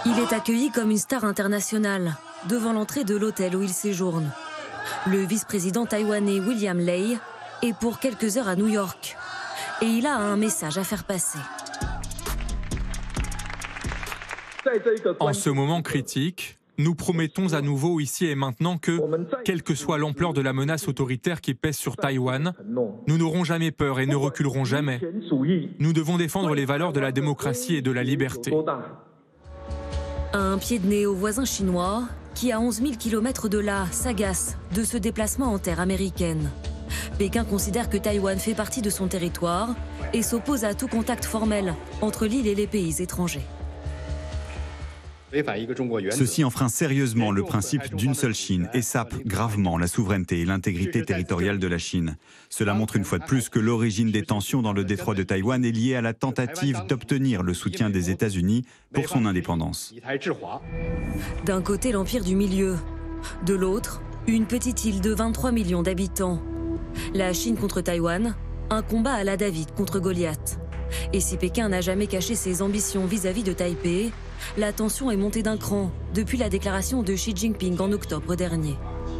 Il est accueilli comme une star internationale devant l'entrée de l'hôtel où il séjourne. Le vice-président taïwanais William Lai est pour quelques heures à New York. Et il a un message à faire passer. En ce moment critique, nous promettons à nouveau ici et maintenant que, quelle que soit l'ampleur de la menace autoritaire qui pèse sur Taïwan, nous n'aurons jamais peur et ne reculerons jamais. Nous devons défendre les valeurs de la démocratie et de la liberté. Un pied de nez au voisin chinois qui, à 11 000 km de là, s'agace de ce déplacement en terre américaine. Pékin considère que Taïwan fait partie de son territoire et s'oppose à tout contact formel entre l'île et les pays étrangers. Ceci enfreint sérieusement le principe d'une seule Chine et sape gravement la souveraineté et l'intégrité territoriale de la Chine. Cela montre une fois de plus que l'origine des tensions dans le détroit de Taïwan est liée à la tentative d'obtenir le soutien des États-Unis pour son indépendance. D'un côté, l'Empire du Milieu. De l'autre, une petite île de 23 millions d'habitants. La Chine contre Taïwan, un combat à la David contre Goliath. Et si Pékin n'a jamais caché ses ambitions vis-à-vis de Taipei, la tension est montée d'un cran depuis la déclaration de Xi Jinping en octobre dernier.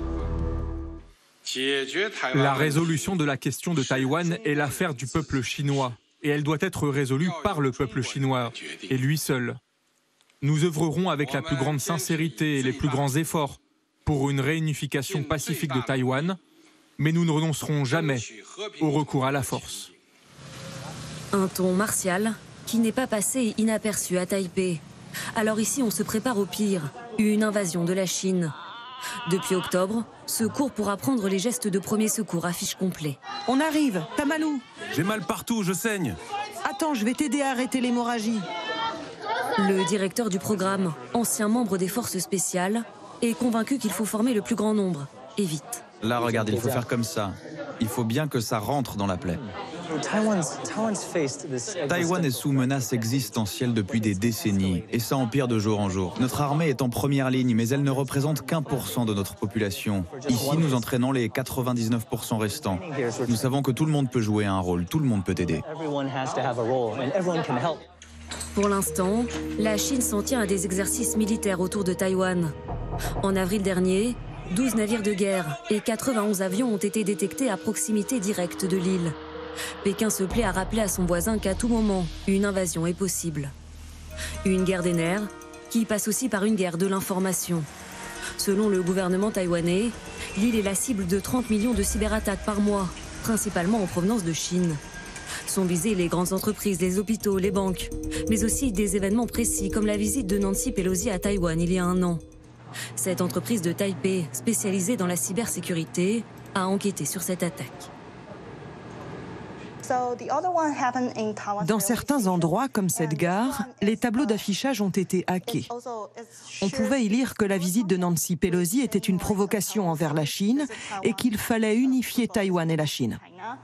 La résolution de la question de Taïwan est l'affaire du peuple chinois et elle doit être résolue par le peuple chinois et lui seul. Nous œuvrerons avec la plus grande sincérité et les plus grands efforts pour une réunification pacifique de Taïwan, mais nous ne renoncerons jamais au recours à la force. Un ton martial qui n'est pas passé inaperçu à Taipei. Alors ici, on se prépare au pire, une invasion de la Chine. Depuis octobre, ce cours pour apprendre les gestes de premier secours affiche complet. On arrive, Tamalou. J'ai mal partout, je saigne. Attends, je vais t'aider à arrêter l'hémorragie. Le directeur du programme, ancien membre des forces spéciales, est convaincu qu'il faut former le plus grand nombre, et vite. Là, regardez, il faut faire comme ça. Il faut bien que ça rentre dans la plaie. Taïwan est sous menace existentielle depuis des décennies, et ça empire de jour en jour. Notre armée est en première ligne, mais elle ne représente qu'1% de notre population. Ici, nous entraînons les 99% restants. Nous savons que tout le monde peut jouer un rôle, tout le monde peut aider. Pour l'instant, la Chine s'en tient à des exercices militaires autour de Taïwan. En avril dernier, 12 navires de guerre et 91 avions ont été détectés à proximité directe de l'île. Pékin se plaît à rappeler à son voisin qu'à tout moment, une invasion est possible. Une guerre des nerfs qui passe aussi par une guerre de l'information. Selon le gouvernement taïwanais, l'île est la cible de 30 millions de cyberattaques par mois, principalement en provenance de Chine. Sont visées les grandes entreprises, les hôpitaux, les banques, mais aussi des événements précis comme la visite de Nancy Pelosi à Taïwan il y a un an. Cette entreprise de Taipei, spécialisée dans la cybersécurité, a enquêté sur cette attaque. Dans certains endroits, comme cette gare, les tableaux d'affichage ont été hackés. On pouvait y lire que la visite de Nancy Pelosi était une provocation envers la Chine et qu'il fallait unifier Taïwan et la Chine.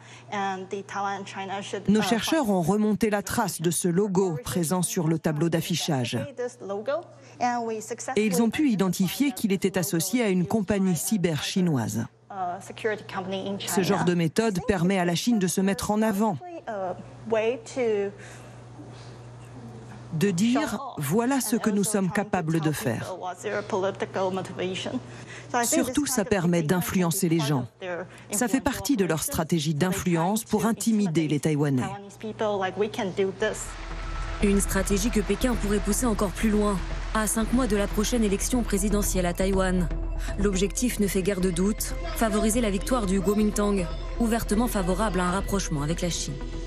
Nos chercheurs ont remonté la trace de ce logo présent sur le tableau d'affichage. Et ils ont pu identifier qu'il était associé à une compagnie cyber chinoise. Ce genre de méthode permet à la Chine de se mettre en avant, de dire « voilà ce que nous sommes capables de faire ». Surtout, ça permet d'influencer les gens. Ça fait partie de leur stratégie d'influence pour intimider les Taïwanais. Une stratégie que Pékin pourrait pousser encore plus loin, à 5 mois de la prochaine élection présidentielle à Taïwan. L'objectif ne fait guère de doute, favoriser la victoire du Kuomintang, ouvertement favorable à un rapprochement avec la Chine.